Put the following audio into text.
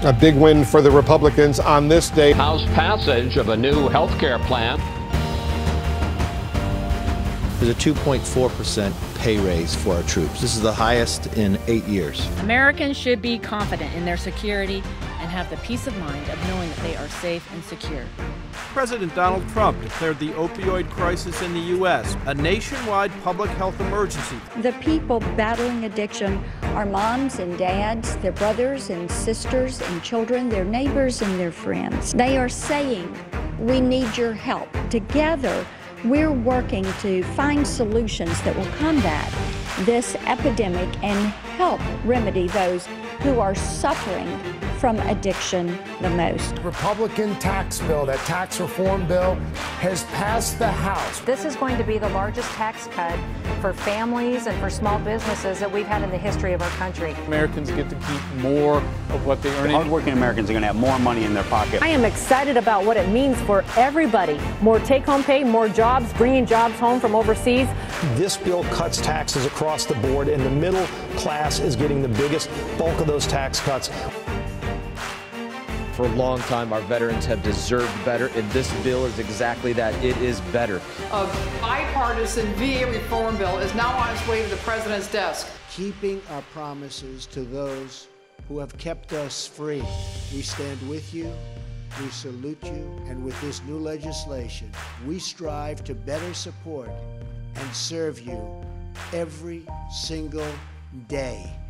A big win for the Republicans on this day. House passage of a new health care plan. There's a 2.4% pay raise for our troops. This is the highest in 8 years. Americans should be confident in their security and have the peace of mind of knowing that they are safe and secure. President Donald Trump declared the opioid crisis in the U.S. a nationwide public health emergency. The people battling addiction are moms and dads, their brothers and sisters and children, their neighbors and their friends. They are saying, we need your help. Together, we're working to find solutions that will combat this epidemic and help remedy those who are suffering from addiction the most. Republican tax bill, that tax reform bill, has passed the House. This is going to be the largest tax cut for families and for small businesses that we've had in the history of our country. Americans get to keep more of what they earn. Hardworking Americans are going to have more money in their pocket. I am excited about what it means for everybody. More take-home pay, more jobs, bringing jobs home from overseas. This bill cuts taxes across the board, and the middle class is getting the biggest bulk of those tax cuts. For a long time, our veterans have deserved better, and this bill is exactly that. It is better. A bipartisan VA reform bill is now on its way to the president's desk. Keeping our promises to those who have kept us free. We stand with you, we salute you, and with this new legislation, we strive to better support and serve you every single day.